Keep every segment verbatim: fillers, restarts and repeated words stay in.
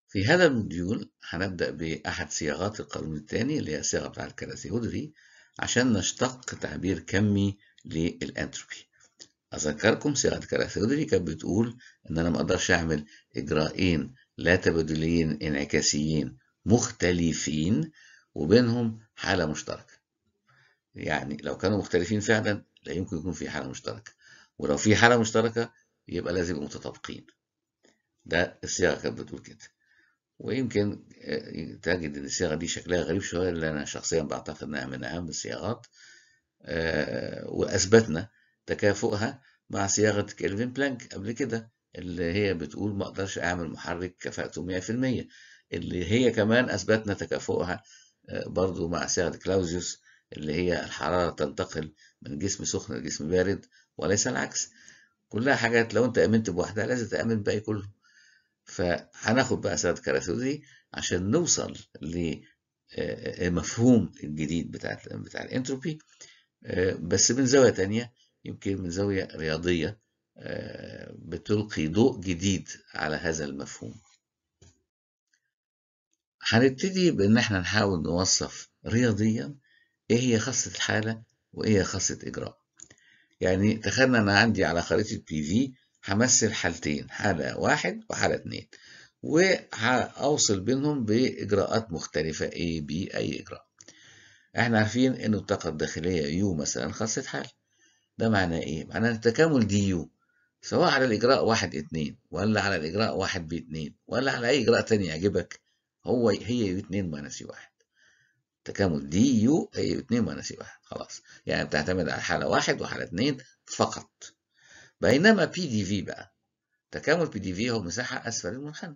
في هذا الموديول هنبدأ بأحد صياغات القانون الثاني اللي هي الصيغة بتاعة كارثيودري عشان نشتق تعبير كمي للانتروبي. أذكركم صيغة كارثيودري كانت بتقول إن أنا ما أقدرش أعمل إجراءين لا تبادليين انعكاسيين مختلفين وبينهم حالة مشتركة. يعني لو كانوا مختلفين فعلا لا يمكن يكون في حالة مشتركة، ولو في حالة مشتركة يبقى لازم يبقوا متطابقين. ده الصيغة كانت بتقول كده. ويمكن تجد ان الصيغه دي شكلها غريب شويه، لان انا شخصيا بعتقد انها من اهم الصياغات، واثبتنا تكافؤها مع صياغه كيلفين بلانك قبل كده اللي هي بتقول ما اقدرش اعمل محرك كفاءته مية في المية، اللي هي كمان اثبتنا تكافؤها برضو مع صياغه كلاوزيوس اللي هي الحراره تنتقل من جسم سخن لجسم بارد وليس العكس. كلها حاجات لو انت امنت بواحده لازم تامن بالباقي كله. فهناخد بقى صيغة كارثيودري عشان نوصل لمفهوم الجديد بتاع بتاع الانتروبي، بس من زاوية تانية، يمكن من زاوية رياضية بتلقي ضوء جديد على هذا المفهوم. هنبتدي بان احنا نحاول نوصف رياضيا ايه هي خاصة الحالة وايه هي خاصة اجراء. يعني تخيلنا انا عندي على خريطة بي في همثل حالتين، حالة واحد وحالة اتنين، وهأوصل بينهم بإجراءات مختلفة A B أي إجراء. احنا عارفين إن الطاقة الداخلية U مثلا خاصة حال. ده معناه إيه؟ معناه التكامل دي يو سواء على الإجراء واحد اتنين ولا على الإجراء واحد باتنين ولا على أي إجراء تاني يعجبك، هو هي يو اتنين ماينس يو واحد. تكامل دي يو هي يو اتنين ماينس يو واحد خلاص، يعني بتعتمد على حالة واحد وحالة اتنين فقط. بينما بي دي في بقى تكامل بي دي في هو مساحة أسفل المنحنى.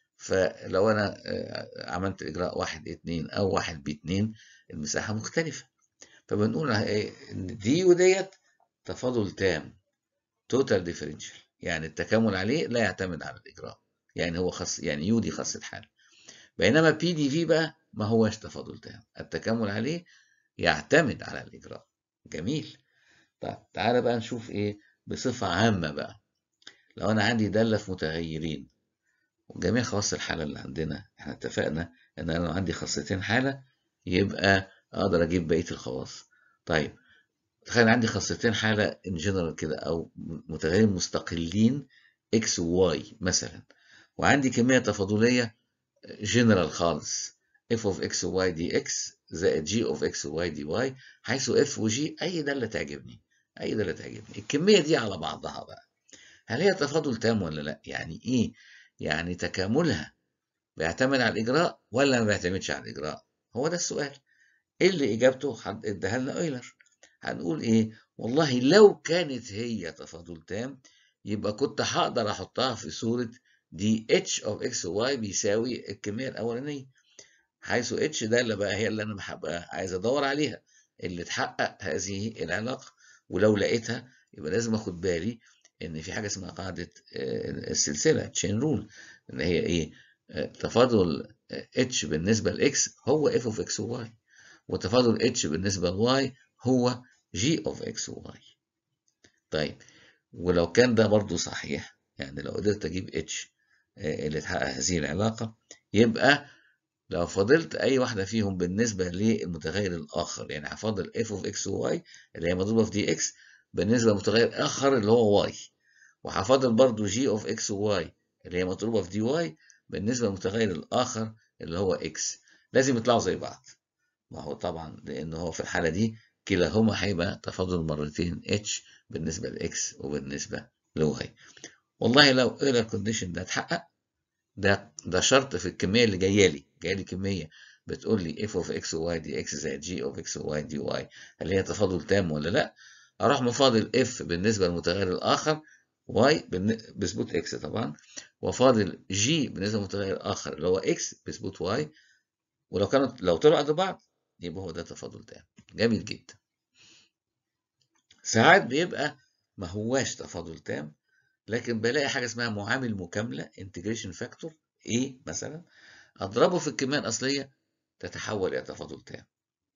فلو أنا عملت إجراء واحد اتنين أو واحد باتنين المساحة مختلفة. فبنقول إيه؟ إن دي وديت تفاضل تام توتال ديفرنشال، يعني التكامل عليه لا يعتمد على الإجراء، يعني هو خاص، يعني يو دي خاصة حال. بينما بي دي في بقى ما هوش تفاضل تام، التكامل عليه يعتمد على الإجراء. جميل. طيب تعالى بقى نشوف إيه بصفة عامة بقى. لو أنا عندي دالة في متغيرين وجميع خواص الحالة اللي عندنا، احنا اتفقنا ان انا لو عندي خاصيتين حالة يبقى اقدر اجيب بقية الخواص. طيب تخيل عندي خاصيتين حالة ان جنرال كده او متغيرين مستقلين اكس وواي مثلا، وعندي كمية تفاضلية جنرال خالص f of x y dx زائد g of x y dy، حيث f و g اي دالة تعجبني، اي دالة تعجبني. الكمية دي على بعضها بقى هل هي تفاضل تام ولا لا؟ يعني ايه؟ يعني تكاملها بيعتمد على الإجراء ولا ما بيعتمدش على الإجراء؟ هو ده السؤال اللي إجابته اداها لنا أويلر. هنقول إيه؟ والله لو كانت هي تفاضل تام يبقى كنت هقدر أحطها في صورة دي اتش اوف اكس واي بيساوي الكمية الأولانية، حيث اتش ده اللي بقى هي اللي أنا بقى عايز أدور عليها اللي تحقق هذه العلاقة. ولو لقيتها يبقى لازم أخد بالي إن في حاجة اسمها قاعدة السلسلة تشين رول، اللي هي إيه؟ تفاضل اتش بالنسبة لإكس هو اف اوف اكس وواي، وتفاضل اتش بالنسبة لواي هو جي اوف اكس وواي. طيب ولو كان ده برضو صحيح، يعني لو قدرت اجيب اتش اللي تحقق هذه العلاقة، يبقى لو فضلت اي واحدة فيهم بالنسبة للمتغير الاخر، يعني هفاضل اف اوف اكس وواي اللي هي مضروبة في دي اكس بالنسبة لمتغير اخر اللي هو واي، وهفاضل برضو جي اوف اكس وواي اللي هي مضروبة في دي واي بالنسبة للمتغير الآخر اللي هو x. لازم يطلعوا زي بعض، ما هو طبعا لأن هو في الحالة دي كلاهما هيبقى تفاضل مرتين h بالنسبة لx وبالنسبة لy. والله لو إيلر كونديشن ده اتحقق، ده ده شرط في الكمية اللي جاية لي، جاية لي كمية بتقول لي f of x y dx زائد g of x y dy هل هي تفاضل تام ولا لا؟ أروح مفاضل f بالنسبة للمتغير الآخر y بثبوت x طبعا، وفاضل g بالنسبة لمتغير آخر اللي هو x بثبوت y، ولو كانت لو طلعوا قد بعض يبقى هو ده تفاضل تام. جميل جدا. ساعات بيبقى ما هواش تفاضل تام، لكن بلاقي حاجة اسمها معامل مكاملة integration factor A مثلا، أضربه في الكمية الأصلية تتحول إلى تفاضل تام.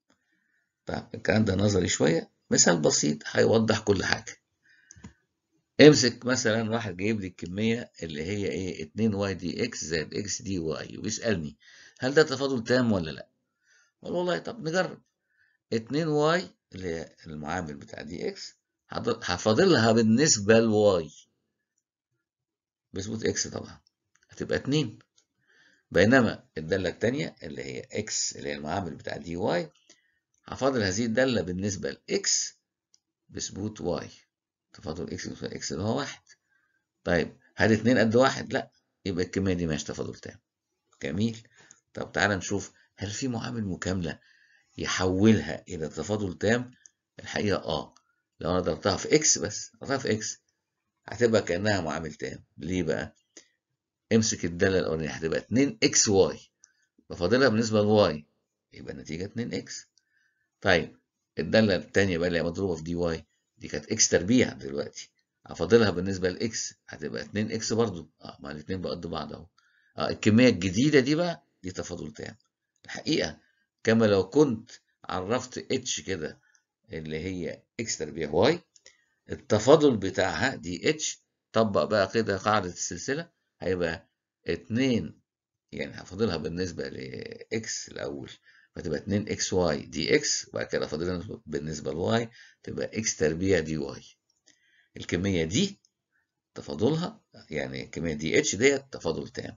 طيب الكلام ده نظري شوية، مثال بسيط هيوضح كل حاجة. امسك مثلا واحد جايب لي الكميه اللي هي ايه اتنين واي دي اكس زائد اكس دي واي وبيسالني هل ده تفاضل تام ولا لا؟ اقول والله طب نجرب. اتنين واي اللي هي المعامل بتاع دي اكس هفاضلها بالنسبه لواي بثبوت اكس طبعا هتبقى اتنين، بينما الداله الثانيه اللي هي اكس اللي هي المعامل بتاع دي واي هفاضل هذه الداله بالنسبه لاكس بثبوت واي. تفاضل اكس بثبوت اكس اللي هو واحد. طيب هل اتنين قد واحد؟ لا، يبقى الكميه دي مش تفاضل تام. جميل. طب تعالى نشوف هل في معامل مكامله يحولها الى تفاضل تام. الحقيقه اه، لو انا ضربتها في اكس بس ضربتها في اكس هتبقى كانها معامل تام. ليه بقى؟ امسك الداله الاولانيه هتبقى اتنين اكس واي بفاضلها بالنسبه لواي يبقى النتيجه اتنين اكس. طيب الداله الثانيه بقى اللي هي مضروبه في دي واي دي كانت اكس تربيع، دلوقتي هفاضلها بالنسبه لاكس هتبقى اتنين اكس برضو. اه ما الاثنين بقى قد بعض اهو. اه الكميه الجديده دي بقى دي تفاضل تام الحقيقه. كما لو كنت عرفت اتش كده اللي هي اكس تربيع واي، التفاضل بتاعها دي اتش طبق بقى كده قاعده السلسله هيبقى اتنين، يعني هفاضلها بالنسبة لإكس الأول فتبقى اتنين إكس واي دي إكس، وبعد كده فاضلها بالنسبة لواي تبقى إكس تربيع دي واي. الكمية دي تفاضلها يعني الكمية دي اتش ديت تفاضل تام،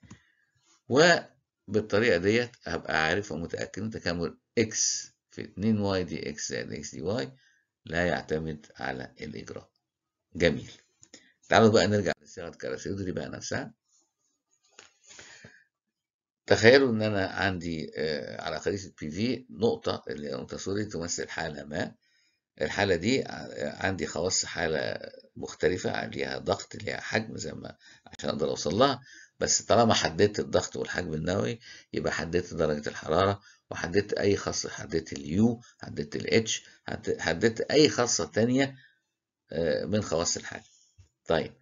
وبالطريقة ديت هبقى عارف ومتأكد إن تكامل إكس في اتنين واي دي إكس زائد إكس دي واي لا يعتمد على الإجراء. جميل. تعالوا بقى نرجع لصيغة كارثيودري بقى نفسها. تخيلوا ان انا عندي آه، على خريطة بي في نقطة اللي هي نقطة سوري تمثل حالة ما. الحالة دي ع- عندي خواص حالة مختلفة، ليها ضغط ليها حجم زي ما عشان اقدر اوصل لها. بس طالما حددت الضغط والحجم النووي يبقى حددت درجة الحرارة وحددت اي خاصة، حددت اليو حددت الاتش حددت اي خاصة تانية آه، من خواص الحالة. طيب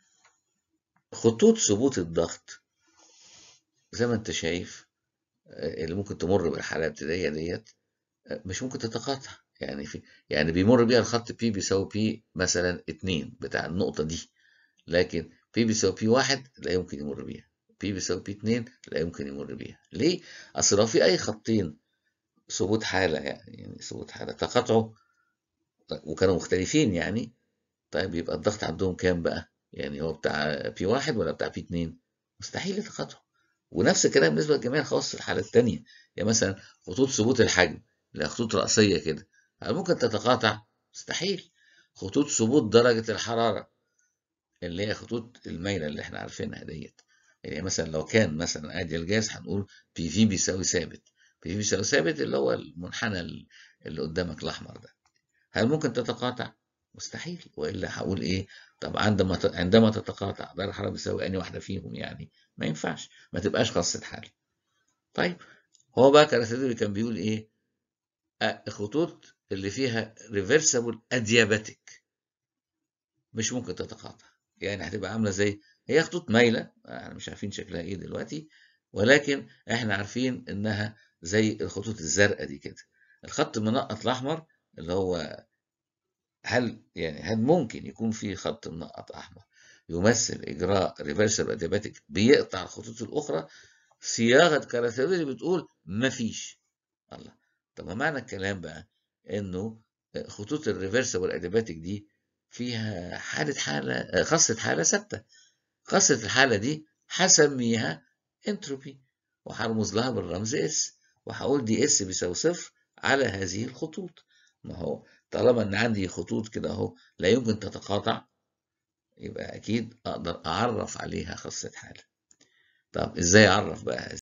خطوط ثبوت الضغط زي ما انت شايف آه، اللي ممكن تمر بالحالة الابتدائية ديت مش ممكن تتقاطع. يعني في يعني بيمر بيها الخط P بيساوي P مثلا اتنين بتاع النقطة دي، لكن P بيساوي P واحد لا يمكن يمر بيها، P بيساوي P اتنين لا يمكن يمر بيها. ليه؟ أصل لو في أي خطين ثبوت حالة يعني يعني ثبوت حالة تقاطعوا وكانوا مختلفين يعني، طيب يبقى الضغط عندهم كام بقى؟ يعني هو بتاع P واحد ولا بتاع P اتنين؟ مستحيل يتقاطعوا. ونفس الكلام بالنسبة لجميع خواص الحالة التانية. يعني مثلا خطوط ثبوت الحجم اللي هي خطوط رأسية كده هل ممكن تتقاطع؟ مستحيل. خطوط ثبوت درجة الحرارة اللي هي خطوط الميلة اللي احنا عارفينها ديت، يعني مثلا لو كان مثلا ادي الجاز هنقول بي في بيساوي ثابت. بي في بيساوي ثابت اللي هو المنحنى اللي قدامك الأحمر ده، هل ممكن تتقاطع؟ مستحيل. والا هقول ايه؟ طب عندما عندما تتقاطع درجه الحراره بتساوي انهي واحده فيهم؟ يعني ما ينفعش، ما تبقاش خاصه حال. طيب هو بقى كارثيدوري كان بيقول ايه؟ آه، الخطوط اللي فيها ريفرسبل ادياباتيك مش ممكن تتقاطع. يعني هتبقى عامله زي هي خطوط مايله احنا مش عارفين شكلها ايه دلوقتي، ولكن احنا عارفين انها زي الخطوط الزرقاء دي كده. الخط المنقط الاحمر اللي هو هل يعني هل ممكن يكون في خط منقط احمر يمثل اجراء ريفرسال ادياباتيك بيقطع الخطوط الاخرى؟ صياغه كارثيودري بتقول مفيش. الله. طب ما معنى الكلام بقى انه خطوط الريفرسال ادياباتيك دي فيها حاله حاله خاصه حاله ثابته. خاصه الحاله دي هسميها انتروبي وهرمز لها بالرمز اس وهقول دي اس بيساوي صفر على هذه الخطوط. ما هو طالما ان عندي خطوط كده اهو لا يمكن تتقاطع يبقى اكيد اقدر اعرف عليها خاصة حالة. طب ازاي اعرف بقى هذه؟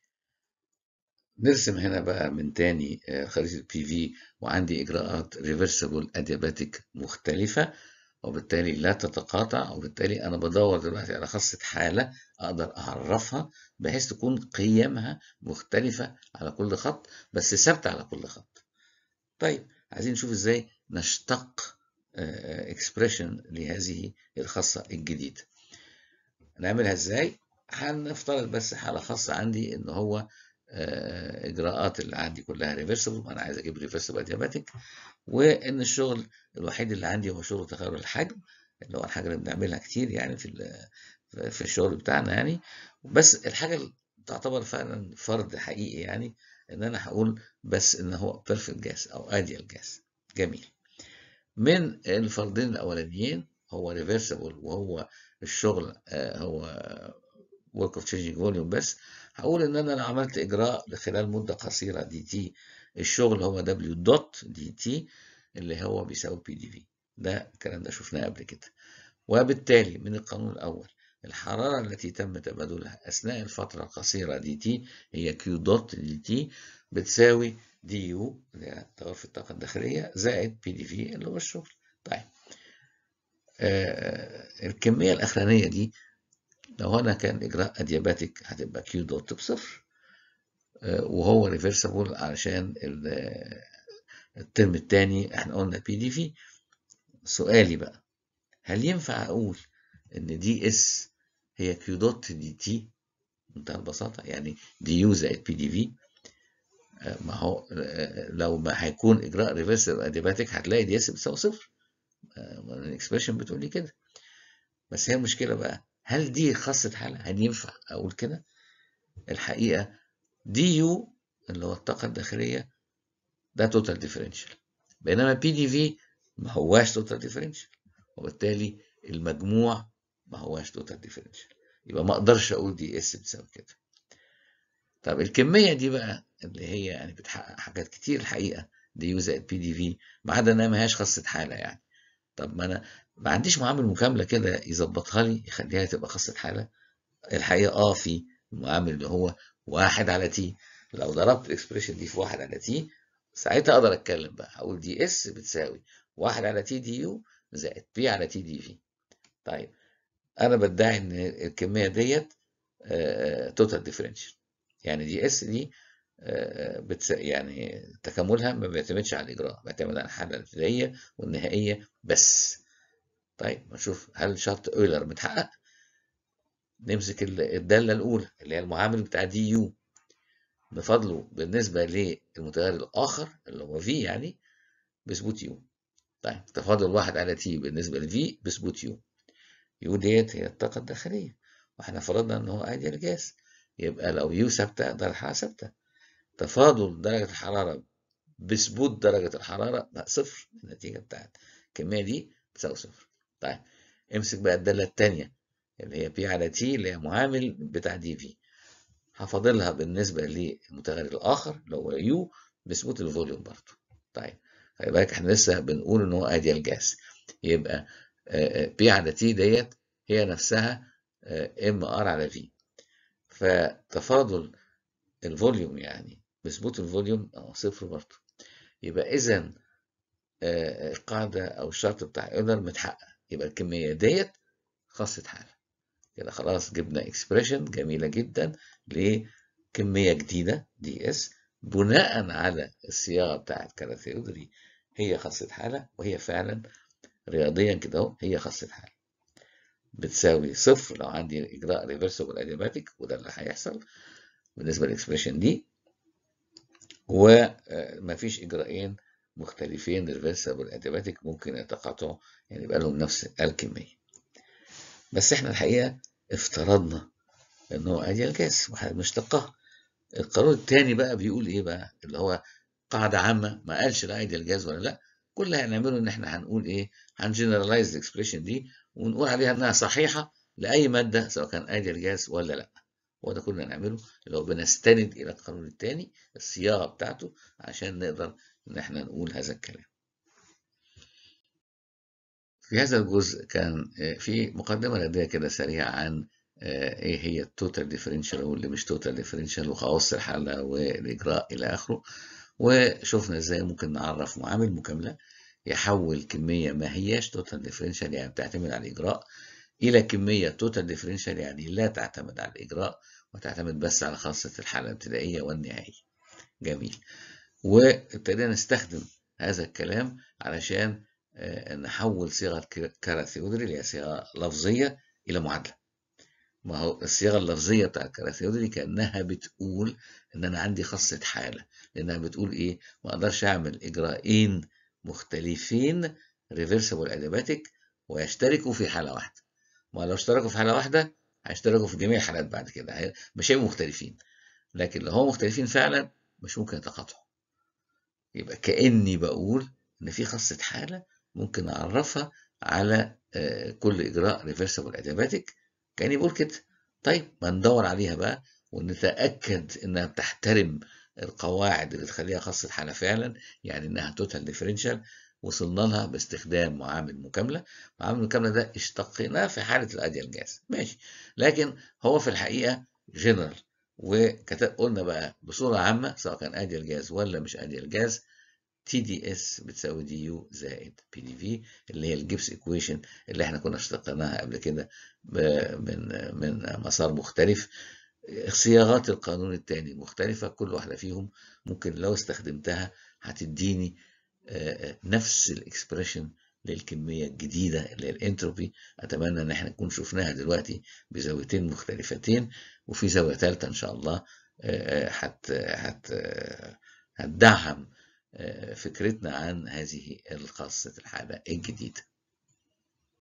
نرسم هنا بقى من تاني آه، خريطة بي في وعندي اجراءات ريفرسبل ادياباتيك مختلفة وبالتالي لا تتقاطع، وبالتالي انا بدور دلوقتي على خاصة حالة اقدر اعرفها بحيث تكون قيمها مختلفة على كل خط بس ثابتة على كل خط. طيب عايزين نشوف ازاي نشتق اكسبريشن لهذه الخاصة الجديدة. نعملها ازاي؟ هنفترض بس حالة خاصة عندي ان هو آه، اجراءات اللي عندي كلها ريفرسبل وانا عايز اجيب ريفرسبل ادياباتيك، وان الشغل الوحيد اللي عندي هو شغل تغير الحجم اللي هو الحاجة اللي بنعملها كتير يعني في في الشغل بتاعنا يعني. بس الحاجة اللي تعتبر فعلا فرض حقيقي يعني ان انا هقول بس ان هو perfect gas او ideal gas. جميل. من الفرضين الاولانيين هو reversible وهو الشغل هو work of changing volume، بس هقول ان انا لو عملت اجراء لخلال مدة قصيرة دي تي، الشغل هو دبليو دوت دي تي اللي هو بيساوي بي دي في. ده الكلام ده شفناه قبل كده. وبالتالي من القانون الأول الحرارة التي تم تبادلها أثناء الفترة القصيرة دي تي هي كيو دوت دي تي بتساوي دي يو اللي هي توافي الطاقة الداخلية زائد بي دي في اللي هو الشغل. طيب آه الكمية الأخرانية دي لو أنا كان إجراء أدياباتيك هتبقى كيو دوت بصفر، آه وهو ريفرسبل علشان الترم الثاني احنا قلنا بي دي في. سؤالي بقى، هل ينفع أقول إن دي اس هي كيو دوت دي تي بمنتهى البساطة، يعني دي يو زائد بي دي في؟ ما هو لو ما هيكون إجراء ريفرس أدياباتيك هتلاقي دي اس بتساوي صفر، الإكسبريشن بتقول لي كده. بس هي المشكلة بقى، هل دي خاصة حالة؟ هل ينفع أقول كده؟ الحقيقة دي يو اللي هو الطاقة الداخلية ده توتال ديفرنشال، بينما بي دي في ما هواش توتال ديفرنشال، وبالتالي المجموع ما هواش توتال ديفرنشال، يبقى ما اقدرش اقول دي اس بتساوي كده. طب الكميه دي بقى اللي هي يعني بتحقق حاجات كتير الحقيقه، دي يو زائد بي دي في، ما عدا انها ما هياش خاصه حاله يعني. طب ما انا ما عنديش معامل مكامله كده يظبطها لي يخليها تبقى خاصه حاله. الحقيقه اه في المعامل اللي هو واحد على تي، لو ضربت الاكسبريشن دي في واحد على تي ساعتها اقدر اتكلم بقى، هقول دي اس بتساوي واحد على تي دي يو زائد بي على تي دي في. طيب انا بدعي ان الكميه ديت توتال ديفرنشال، يعني دي اس دي بتس... يعني تكاملها ما بيعتمدش على الاجراء، بيعتمد على الحاله الابتدائيه والنهائيه بس. طيب نشوف هل شرط اويلر متحقق. نمسك الداله الاولى اللي هي المعامل بتاع دي يو، نفضله بالنسبه للمتغير الاخر اللي هو في يعني بثبوت يو. طيب تفاضل واحد على تي بالنسبه لفي بثبوت يو. يو ديت هي الطاقه الداخليه، واحنا فرضنا ان هو ايديال جاز، يبقى لو يو ثابته درجه الحراره ثابته. تفاضل درجه الحراره بثبوت درجه الحراره بقى صفر، النتيجه بتاعت الكميه دي بتساوي صفر. طيب امسك بقى الداله الثانيه اللي هي بي على تي اللي هي معامل بتاع دي في، هفاضلها بالنسبه للمتغير الاخر اللي هو يو بثبوت الفوليوم برضه. طيب خلي بالك احنا لسه بنقول ان هو ايديال جاز، يبقى بي على تي ديت هي نفسها ام ار على في، فتفاضل الفوليوم يعني بثبوت الفوليوم صفر برضه. يبقى اذا القاعده او الشرط بتاع ايلر متحقق، يبقى الكميه ديت خاصه حاله. كده خلاص جبنا اكسبريشن جميله جدا لكميه جديده دي اس بناء على الصياغه بتاعت كاراثيودري، هي خاصه حاله، وهي فعلا رياضيا كده اهو هي خاصه حاله بتساوي صفر لو عندي اجراء ريفرسبل ادياباتيك، وده اللي هيحصل بالنسبه للاكسبريشن دي، ومفيش اجراءين مختلفين ريفرسبل ادياباتيك ممكن يتقاطعوا يعني يبقى لهم نفس الكميه. بس احنا الحقيقه افترضنا ان هو ايديال جاز وهنشتقها. القانون الثاني بقى بيقول ايه بقى، اللي هو قاعده عامه ما قالش لا ايديال جاز ولا لا، كل اللي هنعمله ان احنا هنقول ايه، هنجنرالايز الاكسبريشن دي ونقول عليها انها صحيحه لاي ماده سواء كان ايديال جاز ولا لا. هو ده كل اللي هنعمله، اللي هو بنستند الى القانون الثاني الصياغه بتاعته عشان نقدر ان احنا نقول هذا الكلام. في هذا الجزء كان في مقدمه لدي كده سريعه عن ايه هي التوتال ديفرنشال واللي مش توتال ديفرنشال وخواص الحاله والاجراء الى اخره، وشفنا ازاي ممكن نعرف معامل مكامله يحول كميه ما هياش توتال ديفرنشال يعني بتعتمد على الاجراء الى كميه توتال ديفرنشال يعني لا تعتمد على الاجراء وتعتمد بس على خاصه الحاله الابتدائيه والنهائيه. جميل. وابتدينا نستخدم هذا الكلام علشان نحول صيغه كاراثيودري اللي هي صيغه لفظيه الى معادله. ما هو الصيغه اللفظيه بتاعت كاراثيودري كانها بتقول ان انا عندي خاصه حاله، لانها بتقول ايه، ما اقدرش اعمل اجراءين مختلفين ريفرسبل ادياباتيك ويشتركوا في حالة واحدة. ما لو اشتركوا في حالة واحدة هيشتركوا في جميع الحالات بعد كده، مش هيبقوا مختلفين. لكن لو هم مختلفين فعلا مش ممكن يتقاطعوا. يبقى كأني بقول إن في خاصة حالة ممكن أعرفها على كل إجراء ريفرسبل أدياباتيك، كأني بقول كده. طيب ما ندور عليها بقى ونتأكد إنها بتحترم القواعد اللي تخليها خاصة حالة فعلا، يعني إنها توتال ديفرنشال. وصلنا لها باستخدام معامل مكاملة. معامل المكاملة ده اشتقناه في حالة الأديال جاز، ماشي، لكن هو في الحقيقة جنرال. وقلنا بقى بصورة عامة سواء كان أديال جاز ولا مش أديال جاز، تي دي اس بتساوي دي يو زائد بي دي في، اللي هي الجبس ايكويشن اللي احنا كنا اشتقناها قبل كده من من مسار مختلف. صياغات القانون الثاني مختلفة، كل واحدة فيهم ممكن لو استخدمتها هتديني نفس الاكسبريشن للكمية الجديدة اللي هي الانتروبي. اتمنى ان احنا نكون شفناها دلوقتي بزاويتين مختلفتين، وفي زاوية ثالثة ان شاء الله هت هت هتدعم فكرتنا عن هذه الخاصة الحالة الجديدة.